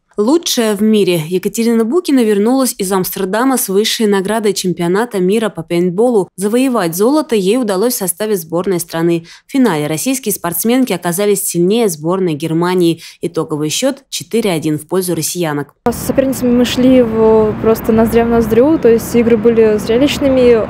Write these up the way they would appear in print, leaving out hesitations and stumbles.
Лучшая в мире. Екатерина Букина вернулась из Амстердама с высшей наградой чемпионата мира по пейнтболу. Завоевать золото ей удалось в составе сборной страны. В финале российские спортсменки оказались сильнее сборной Германии. Итоговый счет 4-1 в пользу россиянок. С соперницами мы шли просто ноздря в ноздрю, то есть игры были зрелищными,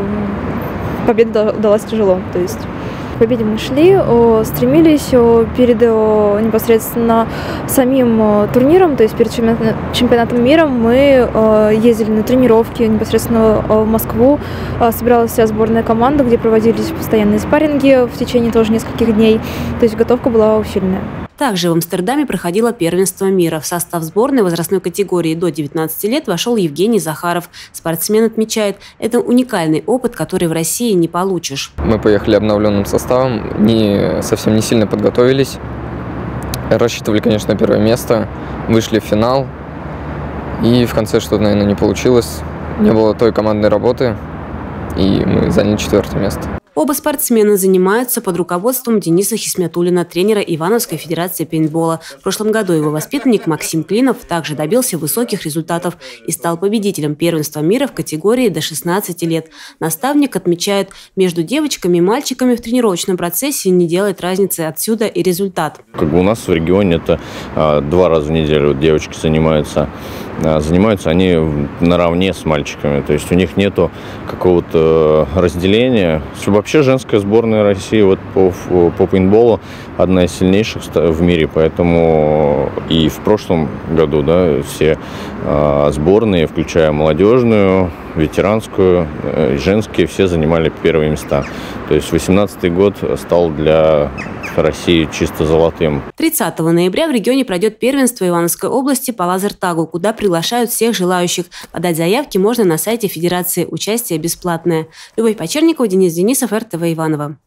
победа далась тяжело. К победе мы шли, стремились перед непосредственно самим турниром, то есть перед чемпионатом мира мы ездили на тренировки непосредственно в Москву. Собиралась вся сборная команда, где проводились постоянные спарринги в течение тоже нескольких дней, то есть готовка была усиленная. Также в Амстердаме проходило первенство мира. В состав сборной возрастной категории до 19 лет вошел Евгений Захаров. Спортсмен отмечает, это уникальный опыт, который в России не получишь. Мы поехали обновленным составом, совсем не сильно подготовились. Рассчитывали, конечно, на первое место, вышли в финал. И в конце что-то, наверное, не получилось. Не было той командной работы, и мы заняли 4-е место. Оба спортсмена занимаются под руководством Дениса Хисмятуллина, тренера Ивановской федерации пейнтбола. В прошлом году его воспитанник Максим Клинов также добился высоких результатов и стал победителем первенства мира в категории до 16 лет. Наставник отмечает, между девочками и мальчиками в тренировочном процессе не делает разницы, отсюда и результат. У нас в регионе это 2 раза в неделю девочки занимаются. Занимаются они наравне с мальчиками, то есть у них нету какого-то разделения. Вообще женская сборная России по пейнтболу одна из сильнейших в мире, поэтому и в прошлом году все сборные, включая молодежную, ветеранскую, женские, все занимали первые места. То есть 2018 год стал для России чисто золотым. 30 ноября в регионе пройдет первенство Ивановской области по лазертагу, куда приглашают всех желающих. Подать заявки можно на сайте Федерации. Участие бесплатное. Любовь Почерникова, Денис Денисов, РТВ Иваново.